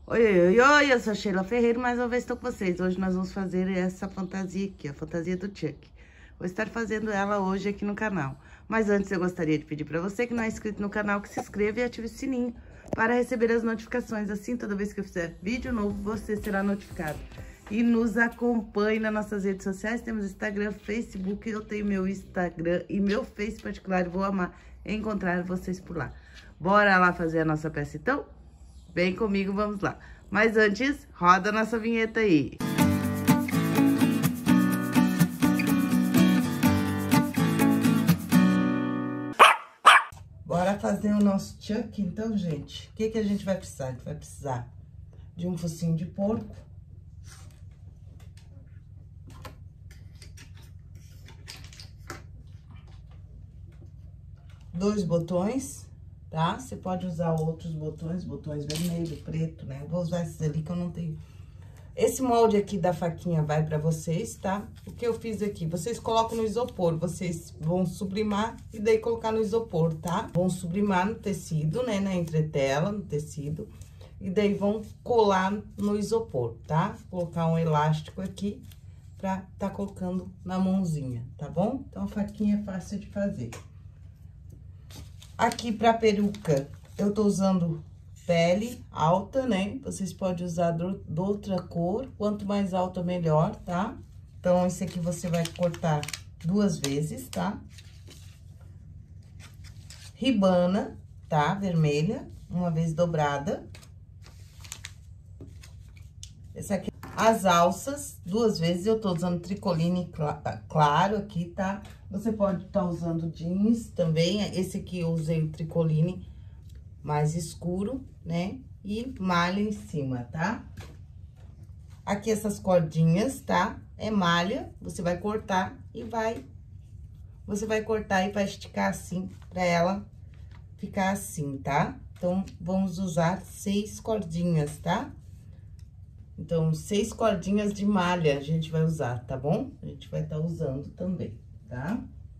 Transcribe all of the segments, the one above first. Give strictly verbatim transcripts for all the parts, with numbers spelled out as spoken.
Oi, oi, oi, eu sou a Sheila Ferreira, mais uma vez estou com vocês. Hoje nós vamos fazer essa fantasia aqui, a fantasia do Chuck. Vou estar fazendo ela hoje aqui no canal. Mas antes eu gostaria de pedir para você que não é inscrito no canal, que se inscreva e ative o sininho para receber as notificações. Assim, toda vez que eu fizer vídeo novo, você será notificado. E nos acompanhe nas nossas redes sociais, temos Instagram, Facebook, eu tenho meu Instagram e meu Face particular. Vou amar encontrar vocês por lá. Bora lá fazer a nossa peça então? Vem comigo, vamos lá. Mas antes, roda a nossa vinheta aí. Bora fazer o nosso Chuck, então, gente. O que que a gente vai precisar? A gente vai precisar de um focinho de porco. Dois botões, tá? Você pode usar outros botões, botões vermelho, preto, né? Eu vou usar esses ali que eu não tenho. Esse molde aqui da faquinha vai pra vocês, tá? O que eu fiz aqui, vocês colocam no isopor, vocês vão sublimar e daí colocar no isopor, tá? Vão sublimar no tecido, né? Na entretela, no tecido. E daí vão colar no isopor, tá? Colocar um elástico aqui pra tá colocando na mãozinha, tá bom? Então, a faquinha é fácil de fazer. Aqui pra peruca, eu tô usando pele alta, né? Vocês podem usar de outra cor, quanto mais alta, melhor, tá? Então, esse aqui você vai cortar duas vezes, tá? Ribana, tá? Vermelha, uma vez dobrada. Essa aqui, as alças, duas vezes, eu tô usando tricoline claro aqui, tá? Você pode estar usando jeans também, esse aqui eu usei o tricoline mais escuro, né? E malha em cima, tá? Aqui essas cordinhas, tá? É malha, você vai cortar e vai... Você vai cortar e vai esticar assim, pra ela ficar assim, tá? Então, vamos usar seis cordinhas, tá? Então, seis cordinhas de malha a gente vai usar, tá bom? A gente vai estar usando também, tá?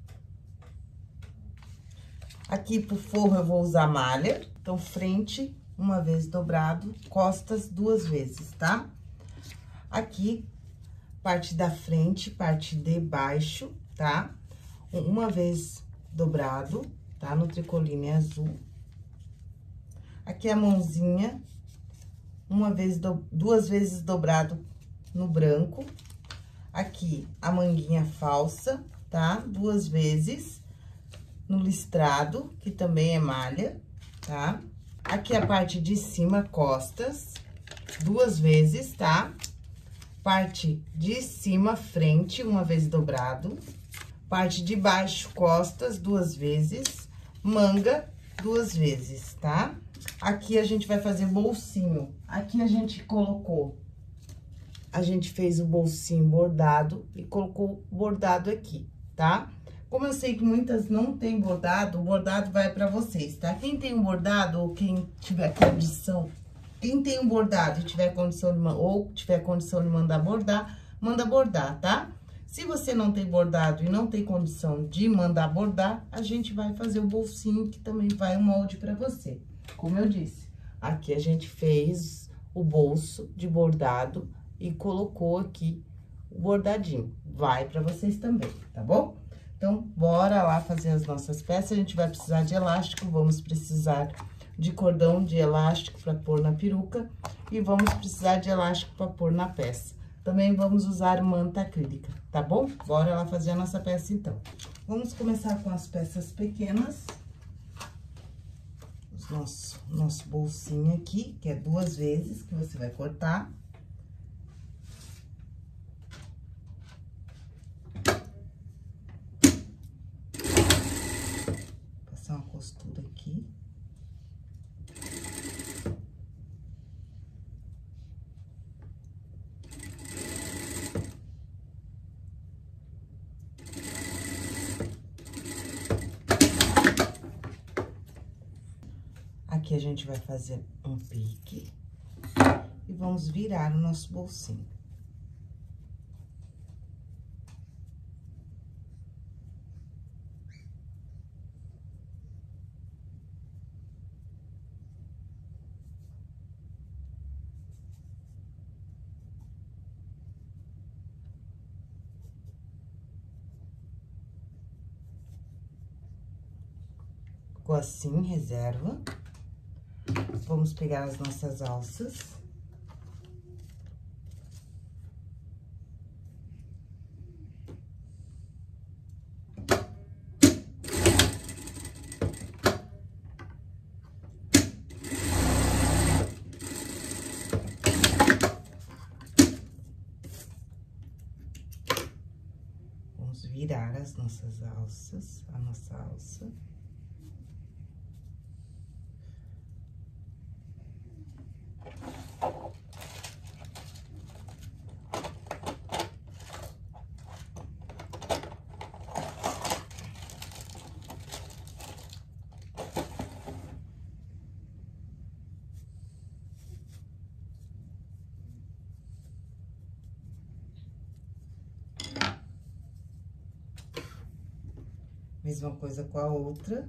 Aqui pro forro eu vou usar malha. Então, frente, uma vez dobrado, costas duas vezes, tá? Aqui, parte da frente, parte de baixo, tá? Uma vez dobrado, tá? No tricoline azul. Aqui a mãozinha, uma vez, do, duas vezes dobrado no branco. Aqui, a manguinha falsa, tá? Duas vezes no listrado, que também é malha, tá? Aqui a parte de cima, costas, duas vezes, tá? Parte de cima, frente, uma vez dobrado. Parte de baixo, costas, duas vezes. Manga, duas vezes, tá? Aqui a gente vai fazer bolsinho. Aqui a gente colocou, a gente fez o bolsinho bordado e colocou bordado aqui, tá? Como eu sei que muitas não tem bordado, o bordado vai pra vocês, tá? Quem tem um bordado ou quem tiver condição, quem tem um bordado e tiver condição de, ou tiver condição de mandar bordar, manda bordar, tá? Se você não tem bordado e não tem condição de mandar bordar, a gente vai fazer o bolsinho, que também vai um molde pra você. Como eu disse, aqui a gente fez o bolso de bordado e colocou aqui o bordadinho. Vai pra vocês também, tá bom? Então, bora lá fazer as nossas peças. A gente vai precisar de elástico, vamos precisar de cordão de elástico para pôr na peruca e vamos precisar de elástico para pôr na peça. Também vamos usar manta acrílica, tá bom? Bora lá fazer a nossa peça, então. Vamos começar com as peças pequenas. O nosso, nosso bolsinho aqui, que é duas vezes que você vai cortar. Uma costura aqui. Aqui a gente vai fazer um pique e vamos virar o nosso bolsinho. Ficou assim, reserva. Vamos pegar as nossas alças. Vamos virar as nossas alças, a nossa alça. Mesma coisa com a outra.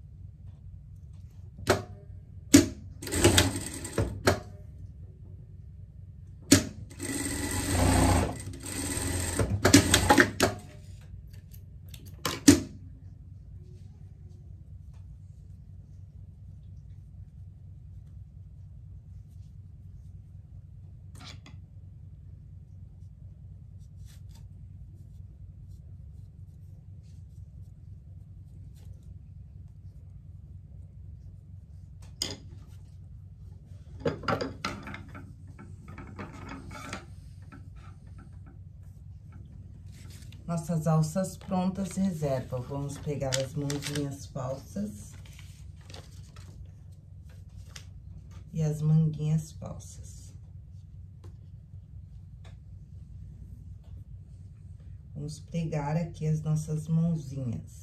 Nossas alças prontas, reserva. Vamos pegar as mãozinhas falsas. E as manguinhas falsas. Vamos pregar aqui as nossas mãozinhas.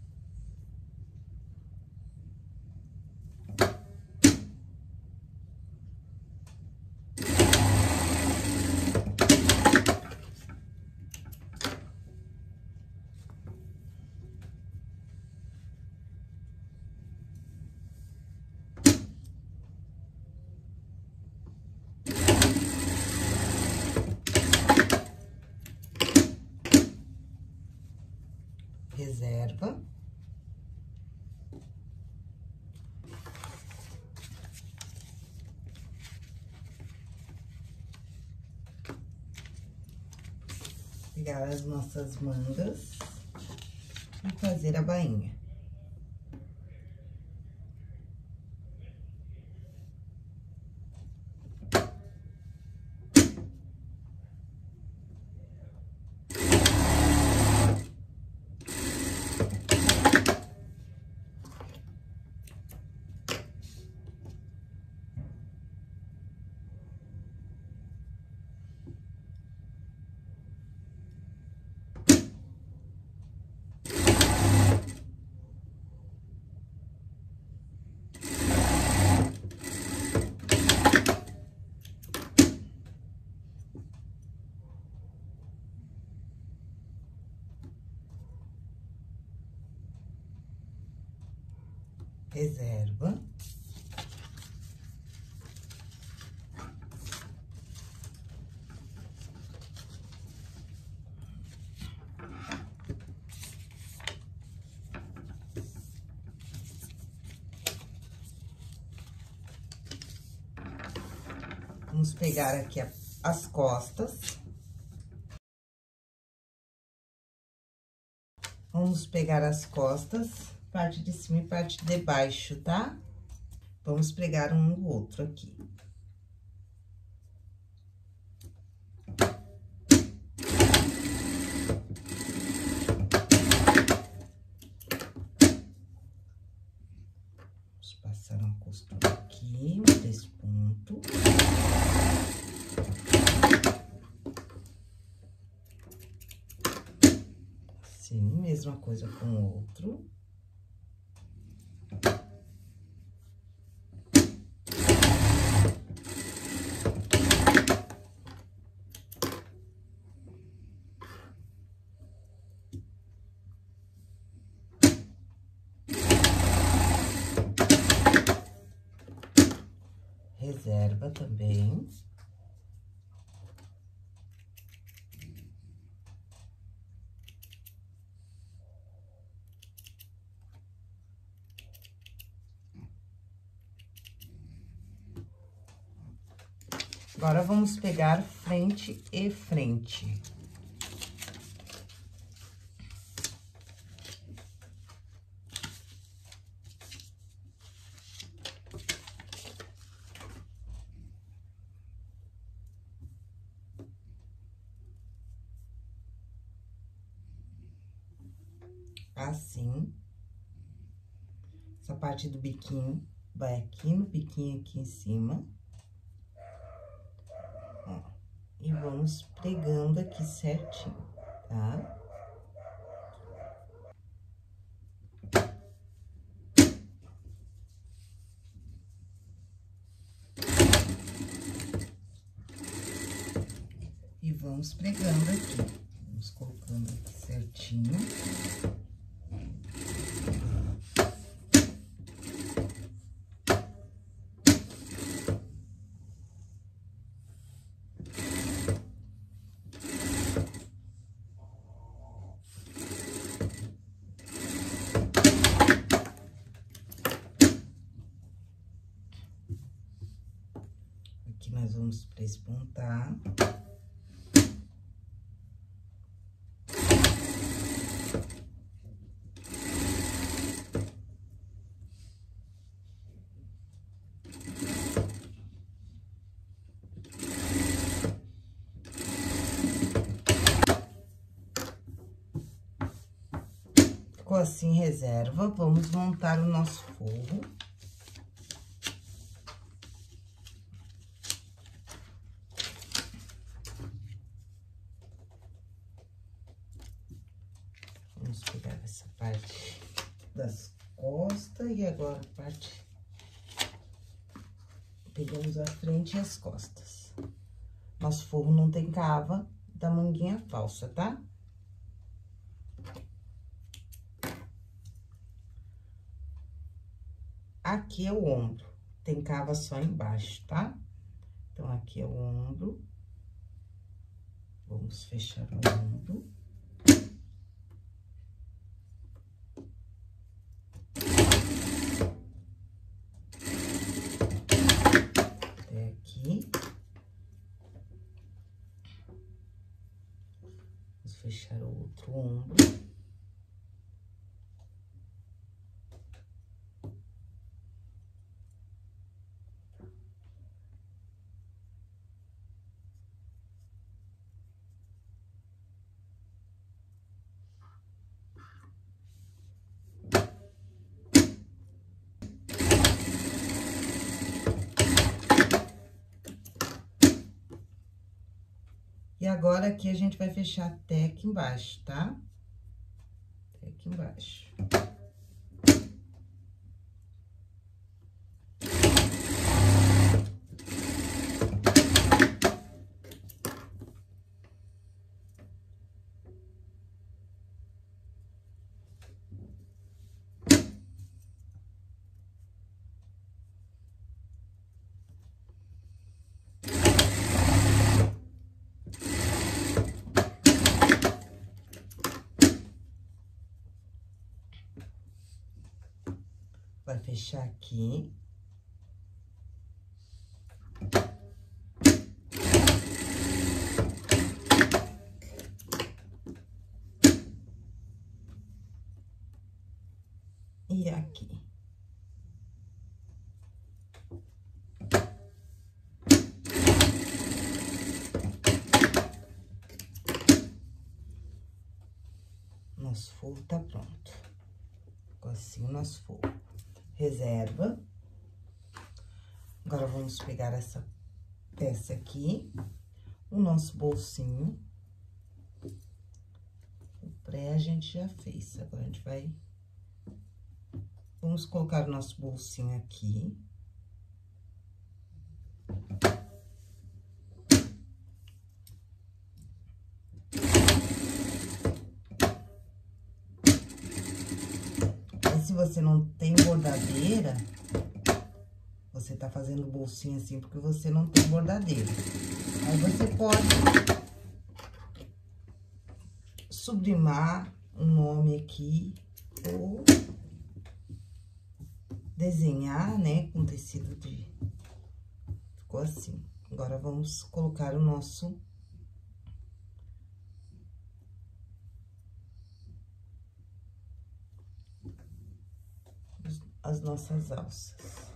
Reserva. Pegar as nossas mangas e fazer a bainha. Reserva. Vamos pegar aqui a, as costas. Vamos pegar as costas, parte de cima e parte de baixo, tá? Vamos pregar um no outro aqui. Vamos passar uma costura aqui, três pontos. Assim, mesma coisa com o outro. Reserva também. Agora, vamos pegar frente e frente. Assim. Essa parte do biquinho vai aqui no biquinho aqui em cima. Ó, e vamos pregando aqui certinho, tá? E vamos pregando aqui. Vamos colocando aqui certinho. Aqui nós vamos prespontar. Ficou assim, reserva. Vamos montar o nosso forro. Vamos pegar essa parte das costas e agora a parte... Pegamos a frente e as costas. Nosso forro não tem cava da manguinha falsa, tá? Aqui é o ombro, tem cava só embaixo, tá? Então, aqui é o ombro. Vamos fechar o ombro. Até aqui. Vamos fechar o outro ombro. E agora, aqui, a gente vai fechar até aqui embaixo, tá? Até aqui embaixo. Vai fechar aqui. E aqui. Nosso forro tá pronto. Ficou assim o nosso forro. Reserva. Agora, vamos pegar essa peça aqui, o nosso bolsinho. O pré a gente já fez, agora a gente vai... Vamos colocar o nosso bolsinho aqui. E se você não tem bordadeira, você tá fazendo bolsinho assim porque você não tem bordadeira. Aí você pode sublimar um nome aqui ou desenhar, né, com tecido de... Ficou assim. Agora, vamos colocar o nosso... as nossas alças.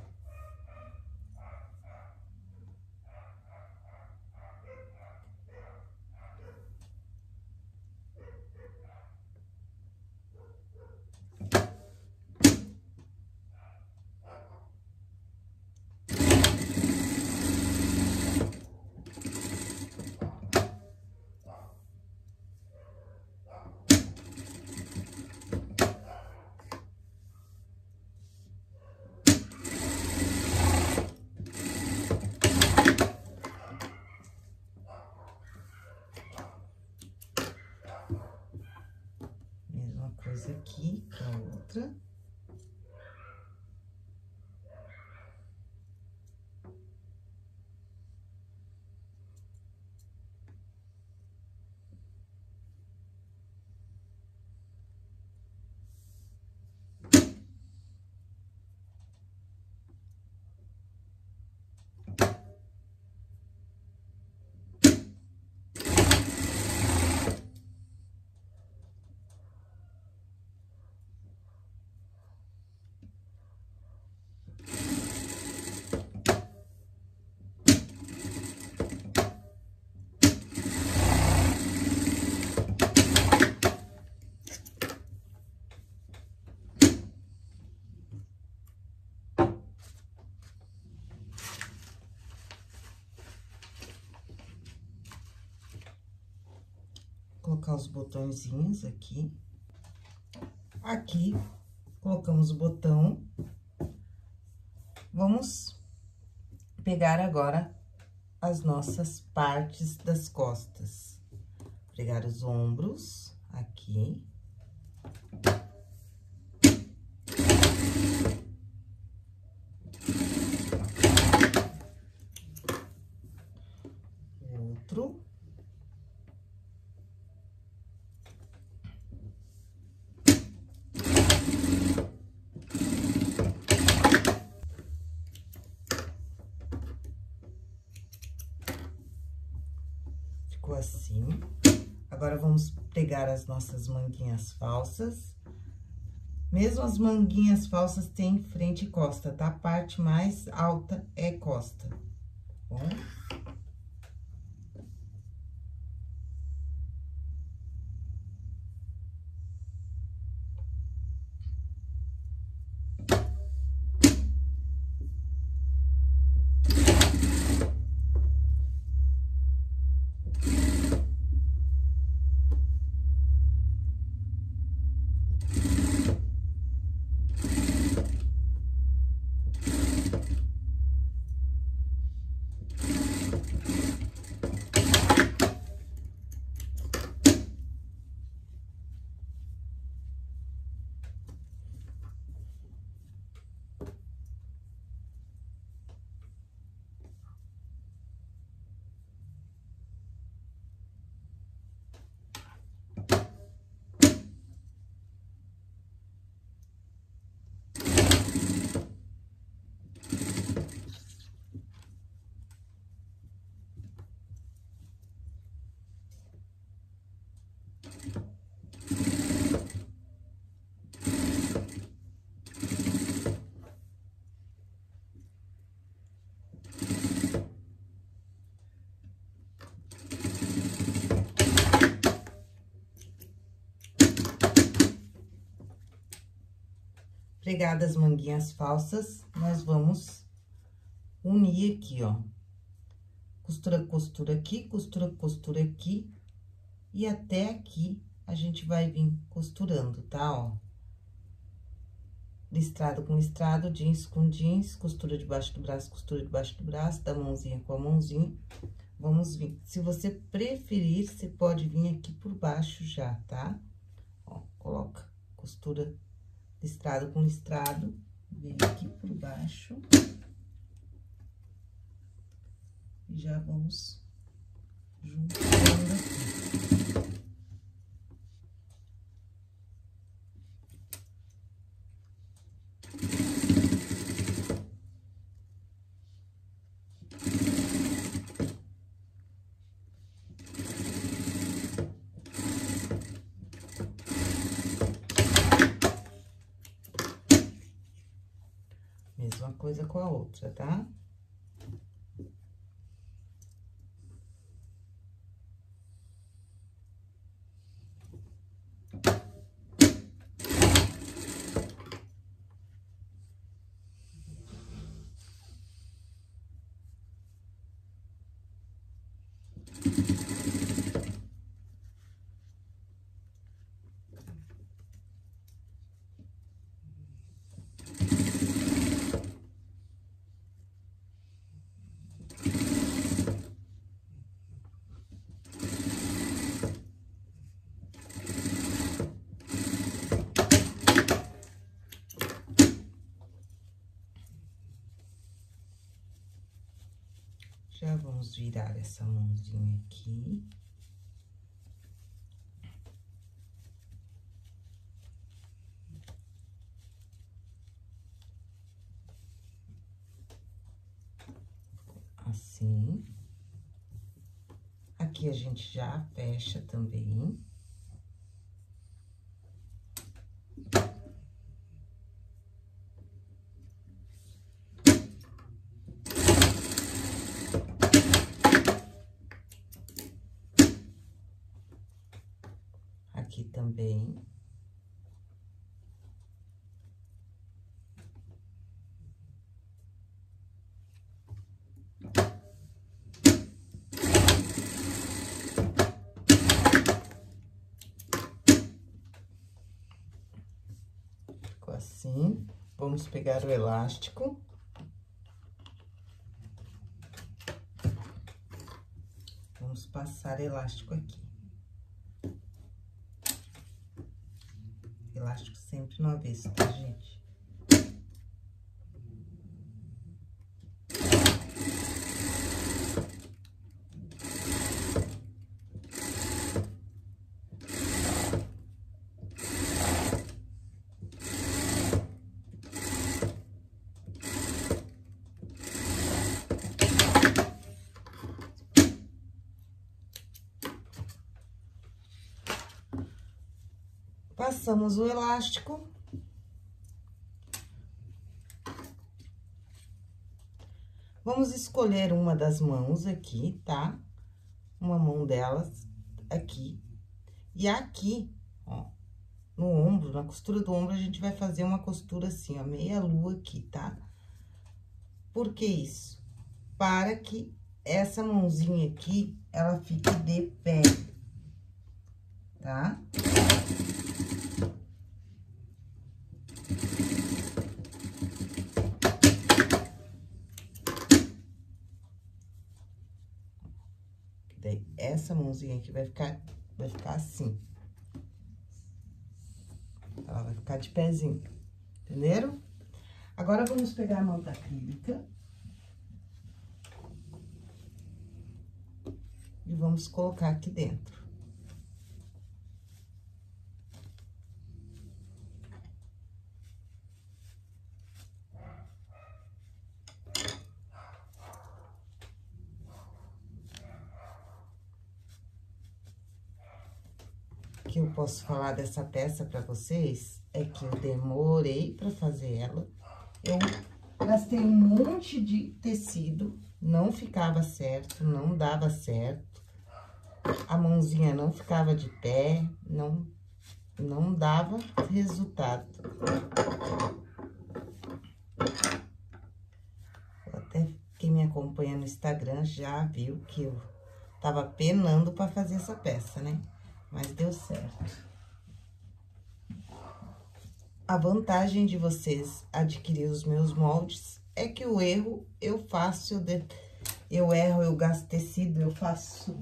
Coisa aqui, a outra. Colocar os botõezinhos aqui. Aqui, colocamos o botão. Vamos pegar agora as nossas partes das costas. Pregar os ombros aqui. Outro. Ficou assim. Agora, vamos pegar as nossas manguinhas falsas. Mesmo as manguinhas falsas têm frente e costa, tá? A parte mais alta é costa, tá bom? Pregadas as manguinhas falsas, nós vamos unir aqui, ó. Costura, costura aqui, costura, costura aqui. E até aqui, a gente vai vir costurando, tá, ó. Listrado com listrado, jeans com jeans, costura debaixo do braço, costura debaixo do braço, da mãozinha com a mãozinha. Vamos vir. Se você preferir, você pode vir aqui por baixo já, tá? Ó, coloca costura listrado com listrado, vem aqui por baixo. E já vamos juntando aqui. coisa com a outra, tá? Já vamos virar essa mãozinha aqui. Assim. Aqui a gente já fecha também. Aqui também. Ficou assim. Vamos pegar o elástico. Vamos passar elástico aqui. Elástico sempre no avesso, tá, gente? Passamos o elástico. Vamos escolher uma das mãos aqui, tá? Uma mão delas aqui. E aqui, ó, no ombro, na costura do ombro, a gente vai fazer uma costura assim, ó, meia lua aqui, tá? Por que isso? Para que essa mãozinha aqui, ela fique de pé, tá? Daí, essa mãozinha aqui vai ficar, vai ficar assim. Ela vai ficar de pezinho, entenderam? Agora, vamos pegar a manta acrílica. E vamos colocar aqui dentro. O que eu posso falar dessa peça pra vocês é que eu demorei pra fazer ela. Eu gastei um monte de tecido, não ficava certo, não dava certo. A mãozinha não ficava de pé, não, não dava resultado. Até quem me acompanha no Instagram já viu que eu tava penando pra fazer essa peça, né? Mas deu certo. A vantagem de vocês adquirir os meus moldes é que o erro eu faço, eu, de, eu erro, eu gasto tecido, eu faço,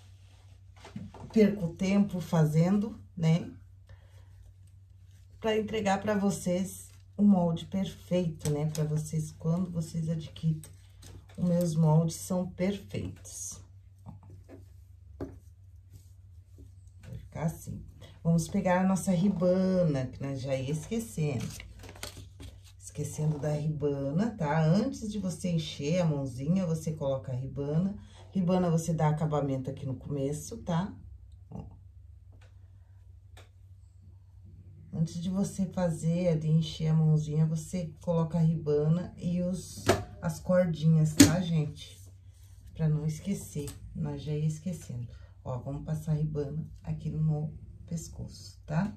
perco tempo fazendo, né? Pra entregar pra vocês o molde perfeito, né? Pra vocês, quando vocês adquirem, os meus moldes são perfeitos. Assim. Vamos pegar a nossa ribana, que nós já ia esquecendo. Esquecendo da ribana, tá? Antes de você encher a mãozinha, você coloca a ribana. Ribana, você dá acabamento aqui no começo, tá? Ó. Antes de você fazer, de encher a mãozinha, você coloca a ribana e os, as cordinhas, tá, gente? Pra não esquecer, nós já ia esquecendo. Ó, vamos passar a ribana aqui no pescoço, tá?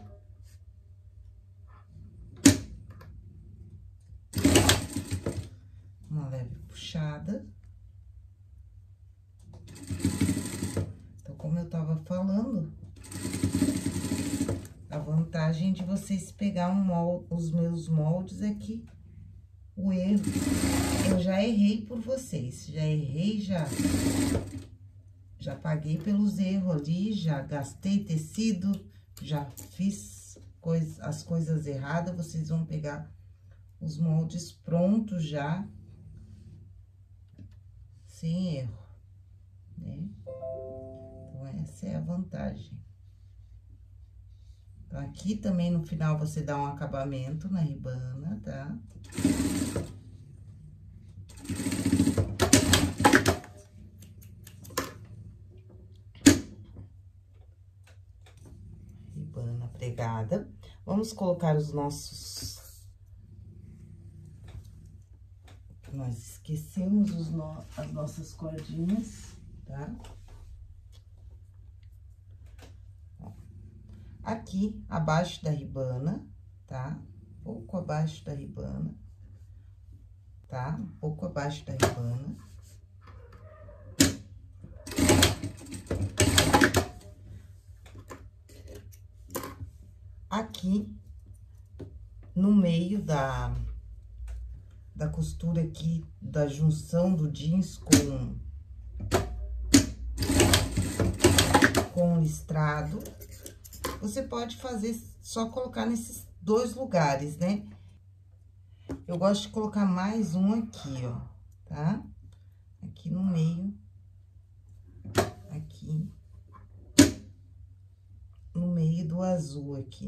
Uma leve puxada. Então, como eu tava falando, a vantagem de vocês pegar um molde, os meus moldes é que o erro, eu já errei por vocês, já errei, já, já paguei pelos erros ali, já gastei tecido, já fiz coisa, as coisas erradas, vocês vão pegar os moldes prontos já, sem erro, né? Então, essa é a vantagem. Então, aqui também no final você dá um acabamento na ribana, tá? Ribana pregada. Vamos colocar os nossos... Nós esquecemos os no... as nossas cordinhas, tá? Aqui, abaixo da ribana, tá? Pouco abaixo da ribana, tá? Um pouco abaixo da ribana. Aqui, no meio da, da costura aqui, da junção do jeans com, com o listrado. Você pode fazer, só colocar nesses dois lugares, né? Eu gosto de colocar mais um aqui, ó, tá? Aqui no meio, aqui, no meio do azul aqui.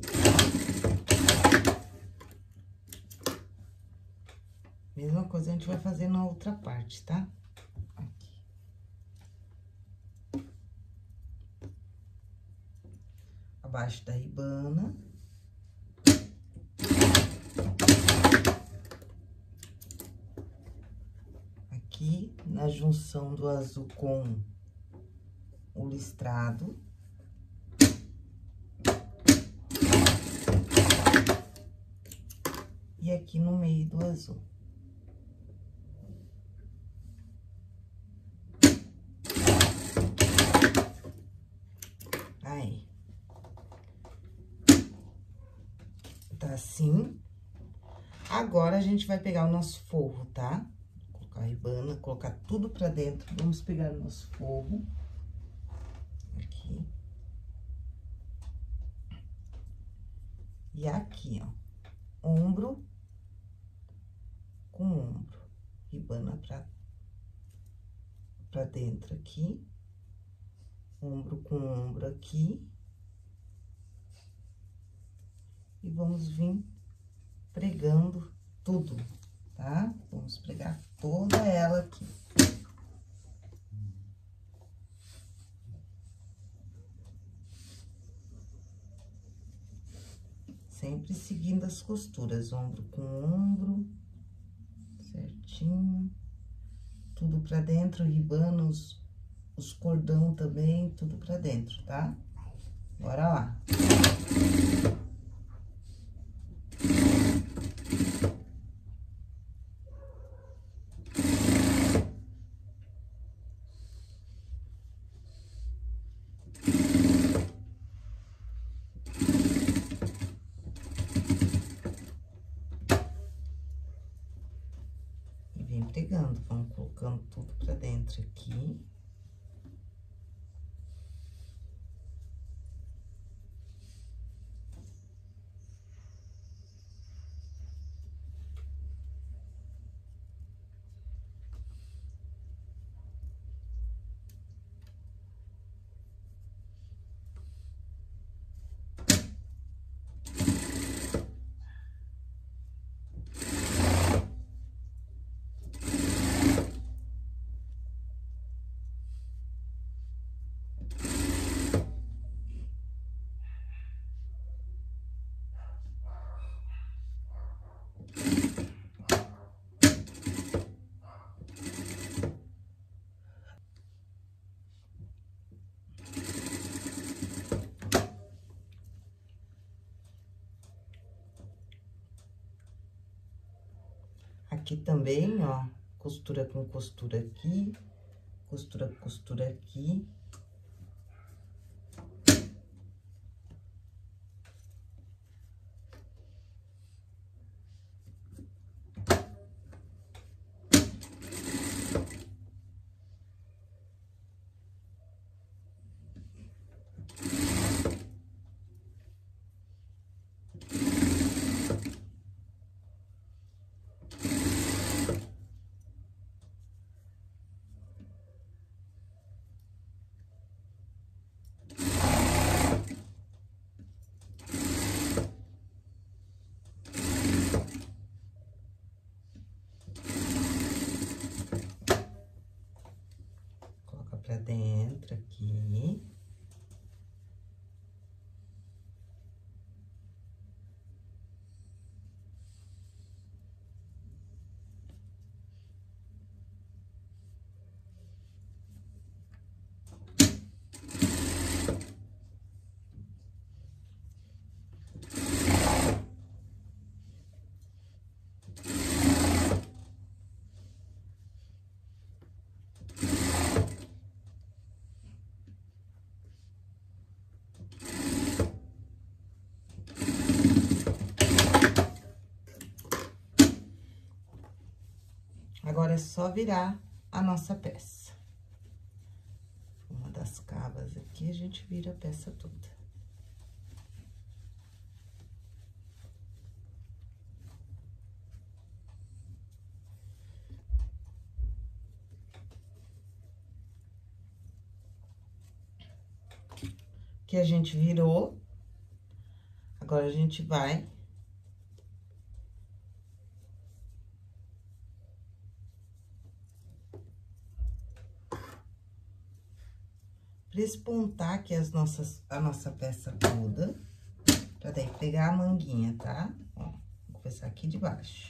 Mesma coisa a gente vai fazer na outra parte, tá? Aqui. Abaixo da ribana. Aqui, na junção do azul com o listrado. E aqui no meio do azul. Aí. Tá assim. Agora, a gente vai pegar o nosso forro, tá? Colocar a ribana, colocar tudo pra dentro. Vamos pegar o nosso forro. Aqui. E aqui, ó. Ombro com ombro. Ribana pra, pra dentro aqui. Ombro com ombro aqui. E vamos vir pregando tudo, tá? Vamos pregar toda ela aqui. Sempre seguindo as costuras, ombro com ombro, certinho. Tudo pra dentro, ribana, os, os cordão também, tudo pra dentro, tá? Bora lá. Pegando, vamos colocando tudo pra dentro aqui. Aqui também, ó, costura com costura aqui, costura com costura aqui. Pra dentro aqui. Agora, é só virar a nossa peça. Uma das cavas aqui, a gente vira a peça toda. Aqui a gente virou. Agora, a gente vai... Prespontar aqui as nossas, a nossa peça toda, pra daí pegar a manguinha, tá? Ó, vou começar aqui de baixo.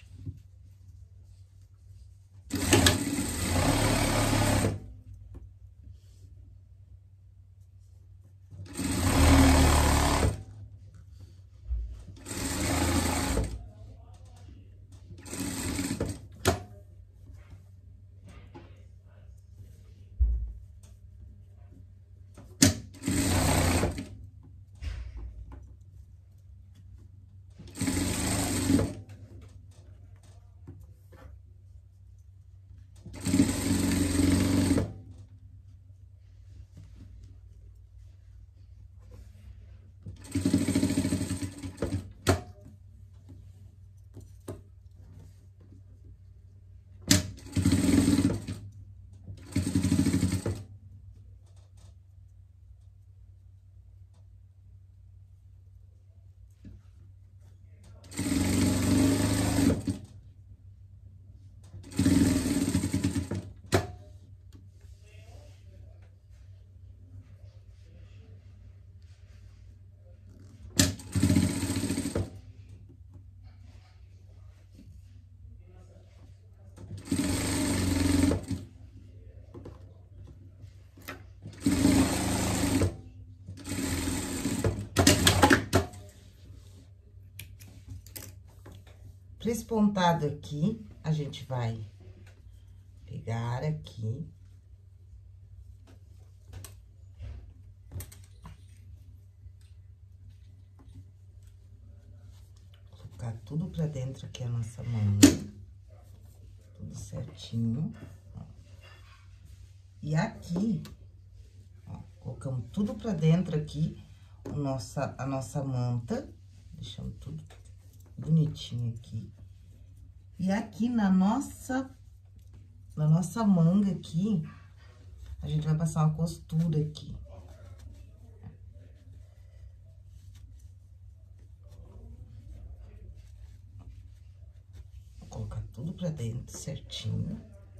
Prespontado aqui, a gente vai pegar aqui. Colocar tudo pra dentro aqui a nossa manga. Tudo certinho. Ó. E aqui, ó, colocamos tudo pra dentro aqui, a nossa, a nossa manta. Deixamos tudo bonitinho aqui. E aqui na nossa, na nossa manga aqui, a gente vai passar uma costura aqui. Vou colocar tudo pra dentro certinho.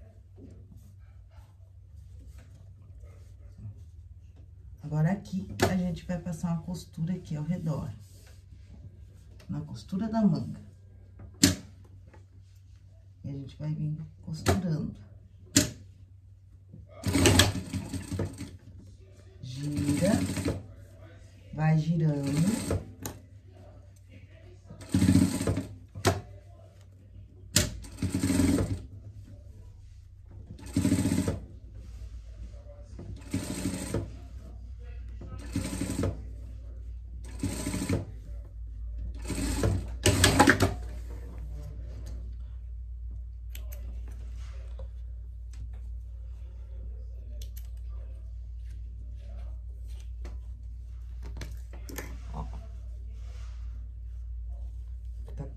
Agora, aqui, a gente vai passar uma costura aqui ao redor. Na costura da manga. E a gente vai vir costurando. Gira. Vai girando.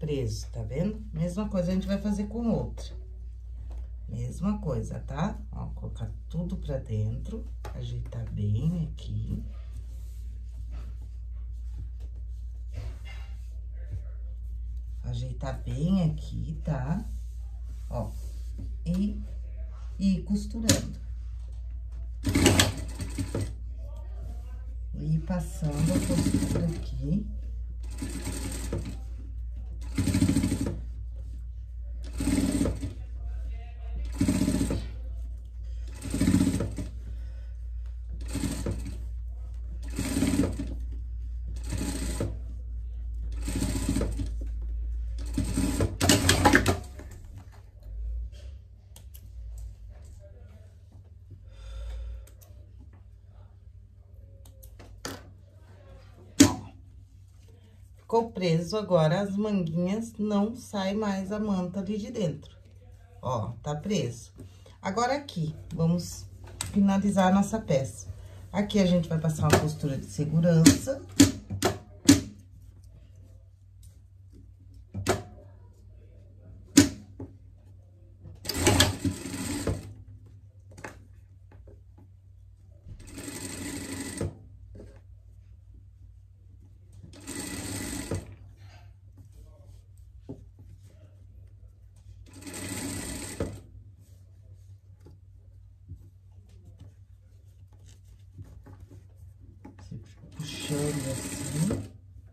preso, tá vendo? Mesma coisa a gente vai fazer com outra. Mesma coisa, tá? Ó, colocar tudo pra dentro, ajeitar bem aqui. Ajeitar bem aqui, tá? Ó, e, e ir costurando. E ir passando a costura aqui. Ficou preso, agora as manguinhas não sai mais a manta ali de dentro. Ó, tá preso. Agora aqui, vamos finalizar a nossa peça. Aqui a gente vai passar uma costura de segurança. Puxando assim.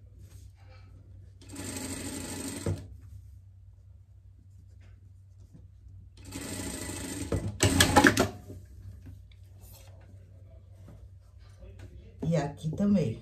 E aqui também.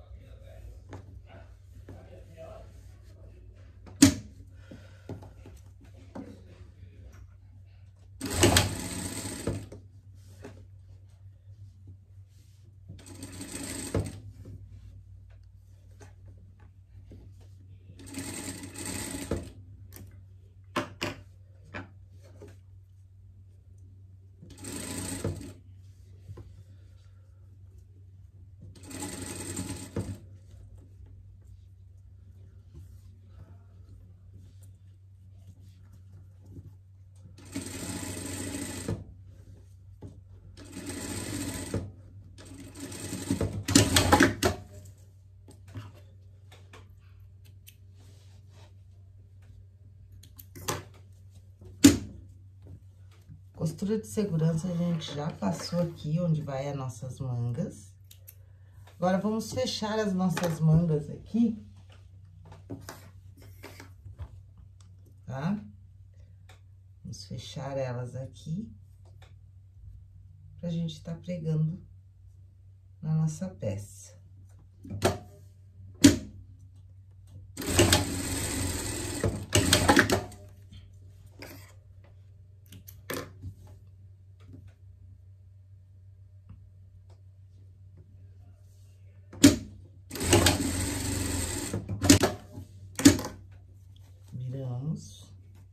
Costura de segurança a gente já passou aqui, onde vai as nossas mangas. Agora, vamos fechar as nossas mangas aqui. Tá? Vamos fechar elas aqui. Pra gente tá pregando na nossa peça. Viramos.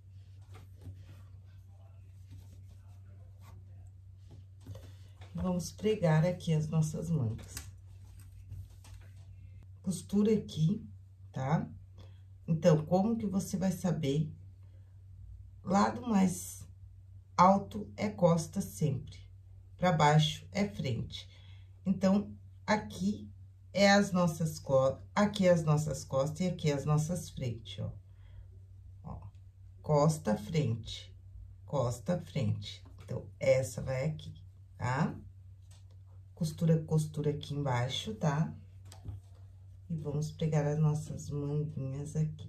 Vamos pregar aqui as nossas mangas. Costura aqui, tá? Então, como que você vai saber? Lado mais alto é costa sempre, pra baixo é frente. Então, aqui é as nossas costas, aqui é as nossas costas e aqui é as nossas frentes, ó. Ó, costa, frente, costa, frente. Então, essa vai aqui, tá? Costura, costura aqui embaixo, tá? E vamos pregar as nossas manguinhas aqui.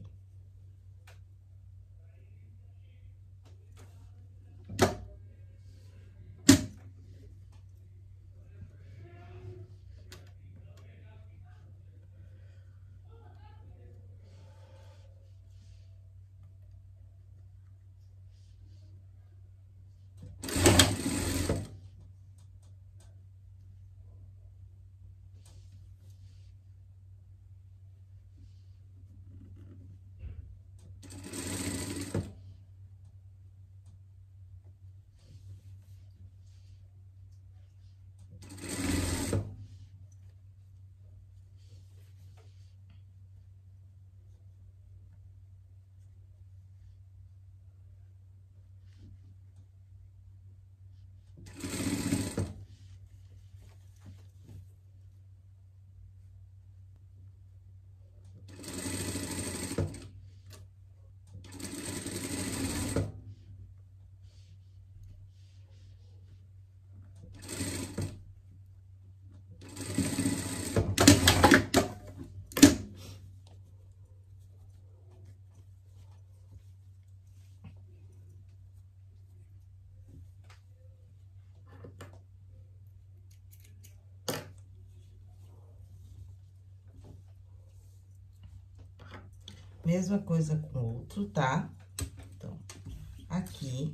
Mesma coisa com o outro, tá? Então, aqui.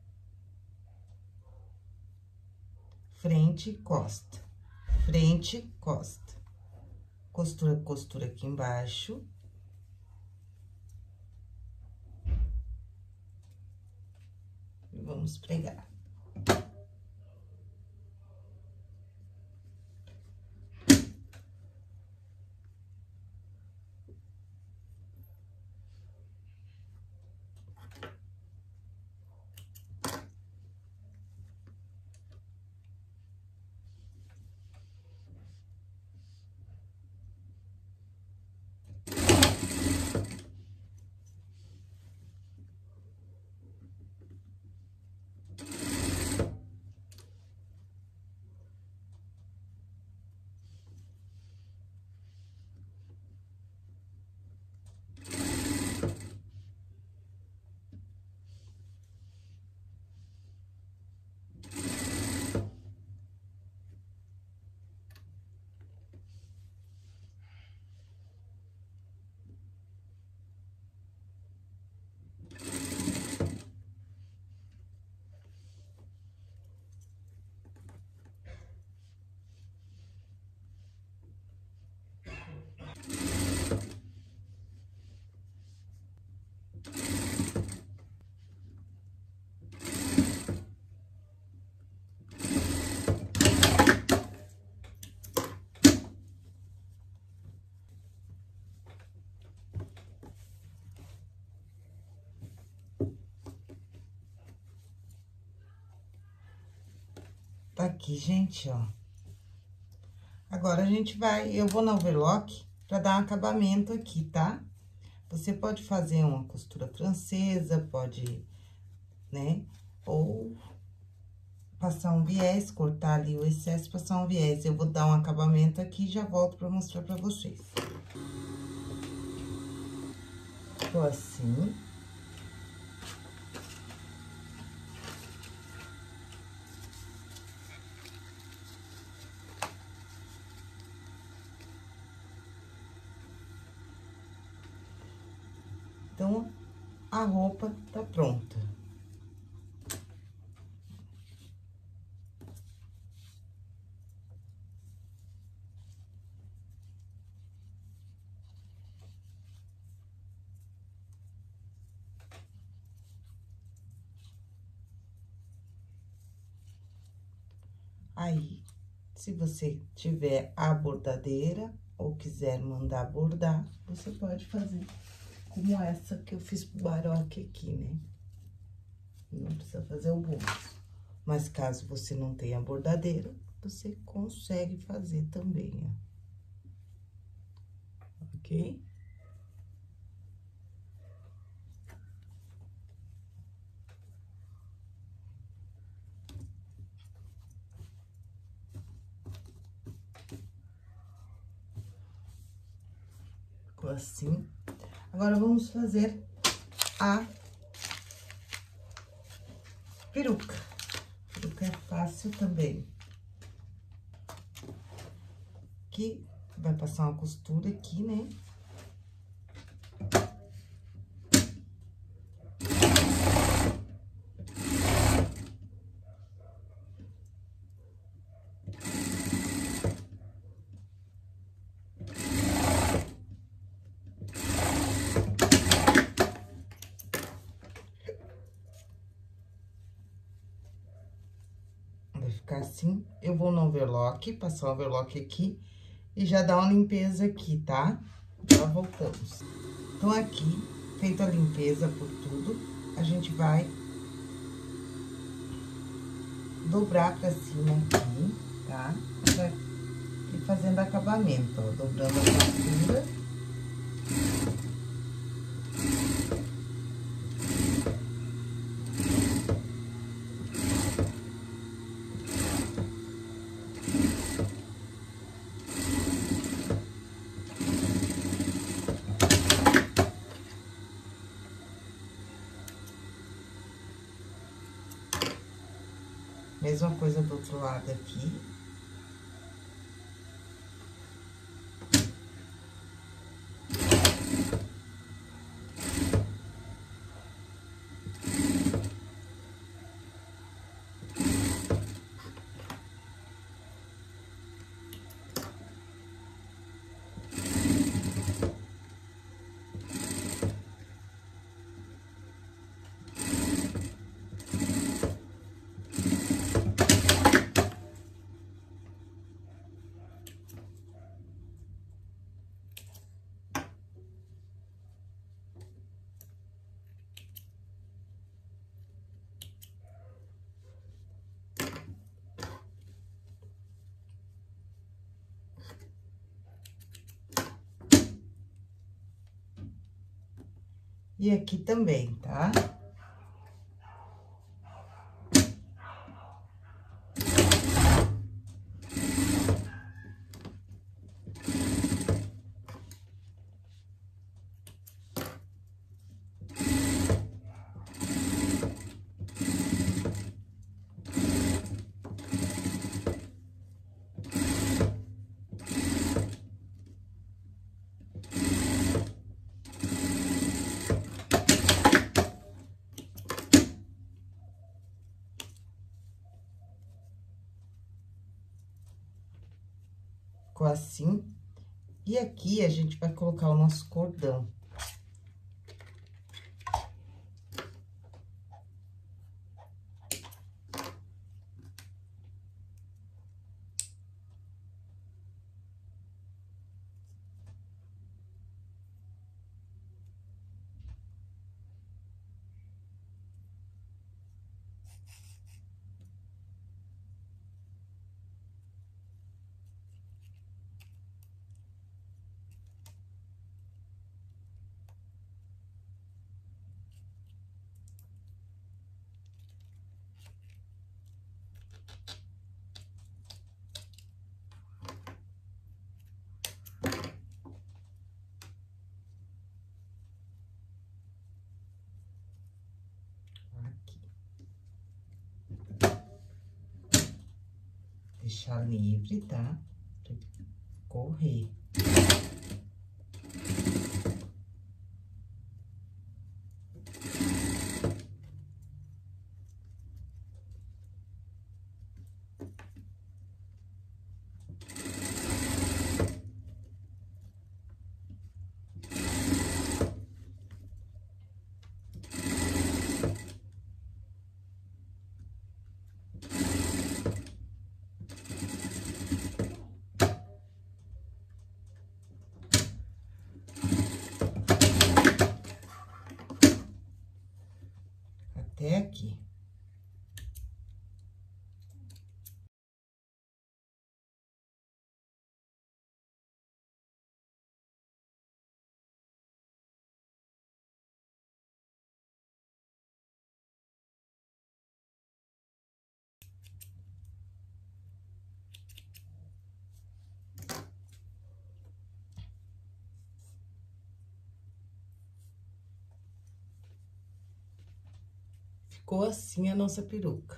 Frente, costa. Frente, costa. Costura, costura aqui embaixo. E vamos pregar. Tá aqui, gente, ó. Agora, a gente vai... Eu vou na overlock pra dar um acabamento aqui, tá? Você pode fazer uma costura francesa, pode, né? Ou passar um viés, cortar ali o excesso, passar um viés. Eu vou dar um acabamento aqui e já volto pra mostrar pra vocês. Ficou assim. Então, a roupa tá pronta. Aí, se você tiver a bordadeira ou quiser mandar bordar, você pode fazer como essa que eu fiz pro baroque aqui, né? Não precisa fazer o bolso. Mas caso você não tenha bordadeira, você consegue fazer também, ó. Ok? Ficou assim. Agora, vamos fazer a peruca. A peruca é fácil também. Aqui, vai passar uma costura aqui, né? Assim, eu vou no overlock, passar o overlock aqui e já dar uma limpeza aqui, tá? Já voltamos. Então, aqui, feita a limpeza por tudo, a gente vai dobrar pra cima aqui, tá? Vai ir fazendo acabamento, ó, dobrando a costura. Mesma coisa do outro lado aqui. E aqui também, tá? Ficou assim. E aqui a gente vai colocar o nosso cordão. Deixar livre, tá? Pra correr. Até aqui. Ficou assim a nossa peruca.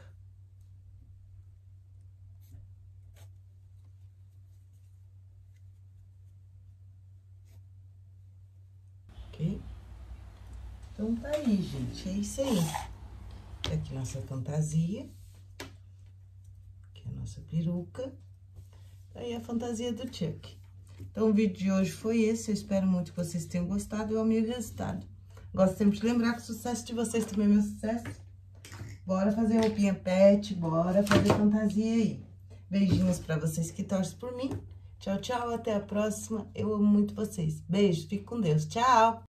Ok? Então, tá aí, gente. É isso aí. Tá aqui nossa fantasia. Aqui a nossa peruca. Tá aí a fantasia do Chuck. Então, o vídeo de hoje foi esse. Eu espero muito que vocês tenham gostado. É o meu resultado. Gosto sempre de lembrar que o sucesso de vocês também é meu sucesso. Bora fazer roupinha pet, bora fazer fantasia aí. Beijinhos pra vocês que torcem por mim. Tchau, tchau, até a próxima. Eu amo muito vocês. Beijo, fique com Deus. Tchau!